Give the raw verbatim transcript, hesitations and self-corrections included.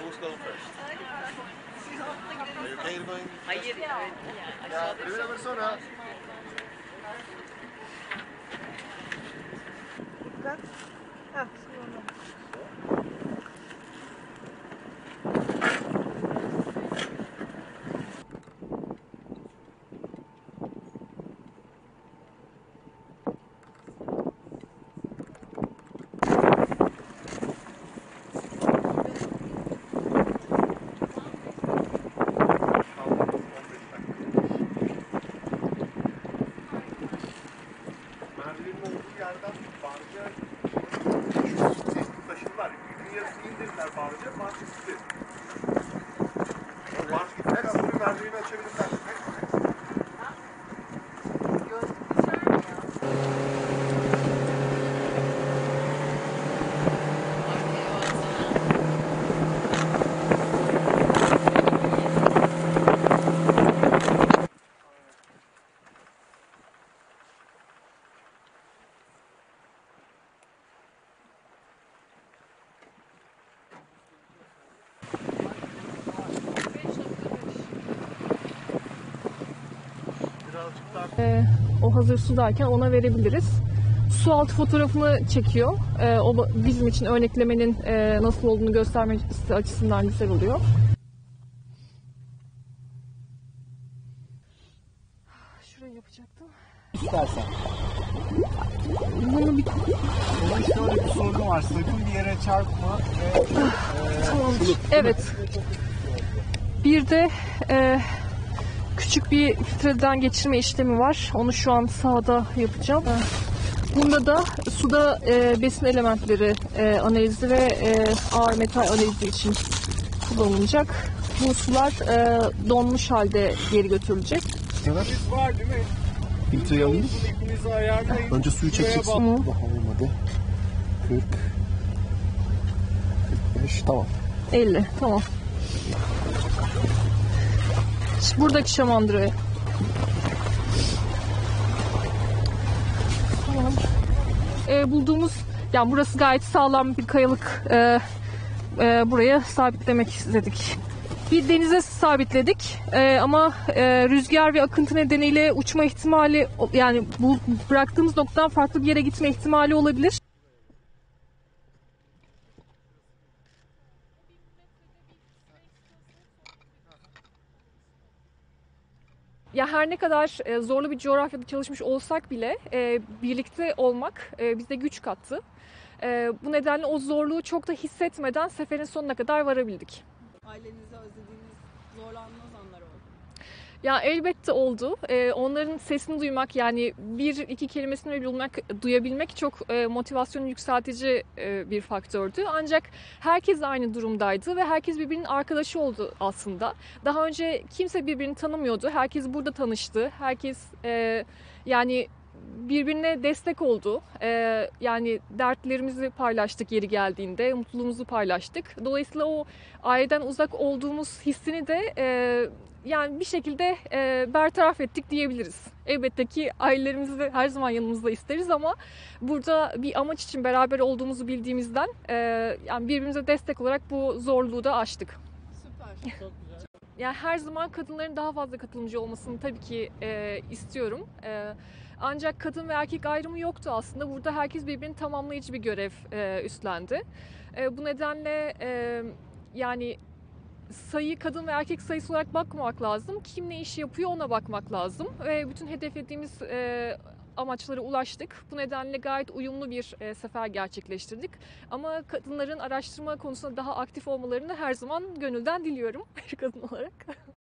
who's going first? Are you okay going? Hayır, evet. Yani Ya, aşağıda bir bir sonra. Dikkat. Heh, şimdi Merdivenin olduğu yerden barca taşınlar. Gün yarısı indirdiler barca, barca gitti. Barca gittikten sonra merdiveni açabilirler. Ee, o hazır sudayken ona verebiliriz. Su altı fotoğrafını çekiyor. Ee, o bizim için örneklemenin e, nasıl olduğunu göstermesi açısından güzel oluyor. Şurayı yapacaktım. İstersen. Bunu bir... Bunun şöyle bir sorunu var. Sakın bir yere çarpma ve e, Tamam. Evet. Bir de e, küçük bir filtreden geçirme işlemi var. Onu şu an sahada yapacağım. Bunda da suda e, besin elementleri e, analizi ve e, ağır metal analizi için kullanılacak. Bu sular e, donmuş halde geri götürülecek. Biz var değil mi? Filtreyi alayım. İpinizi ayarlayın. Önce suyu çekeceksin. Hı. Daha olmadı. kırk. kırk beş. Tamam. elli. Tamam. Şimdi buradaki şamandırayı. Tamam. E, bulduğumuz, yani burası gayet sağlam bir kayalık. E, e, buraya sabitlemek istedik. Bir denize sabitledik E, ama e, rüzgar ve akıntı nedeniyle uçma ihtimali, yani bu bıraktığımız noktadan farklı bir yere gitme ihtimali olabilir. Ya her ne kadar e, zorlu bir coğrafyada çalışmış olsak bile e, birlikte olmak e, bize güç kattı. E, bu nedenle o zorluğu çok da hissetmeden seferin sonuna kadar varabildik. Ailenizi özlediğiniz, zorlandığınız anlar oldu? Ya elbette oldu. E, onların sesini duymak, yani bir iki kelimesini bile duymak, duyabilmek çok e, motivasyonu yükseltici e, bir faktördü. Ancak herkes aynı durumdaydı ve herkes birbirinin arkadaşı oldu aslında. Daha önce kimse birbirini tanımıyordu. Herkes burada tanıştı. Herkes e, yani birbirine destek oldu. Ee, yani dertlerimizi paylaştık yeri geldiğinde, mutluluğumuzu paylaştık. Dolayısıyla o aileden uzak olduğumuz hissini de e, yani bir şekilde e, bertaraf ettik diyebiliriz. Elbette ki ailelerimizi de her zaman yanımızda isteriz ama burada bir amaç için beraber olduğumuzu bildiğimizden e, yani birbirimize destek olarak bu zorluğu da aştık. Süper. Çok güzel. Yani her zaman kadınların daha fazla katılımcı olmasını tabii ki e, istiyorum. E, ancak kadın ve erkek ayrımı yoktu aslında. Burada herkes birbirini tamamlayıcı bir görev e, üstlendi. E, bu nedenle e, yani sayı kadın ve erkek sayısı olarak bakmamak lazım. Kim ne işi yapıyor ona bakmak lazım. Ve bütün hedeflediğimiz e, amaçlara ulaştık. Bu nedenle gayet uyumlu bir e, sefer gerçekleştirdik. Ama kadınların araştırma konusunda daha aktif olmalarını her zaman gönülden diliyorum bir kadın olarak.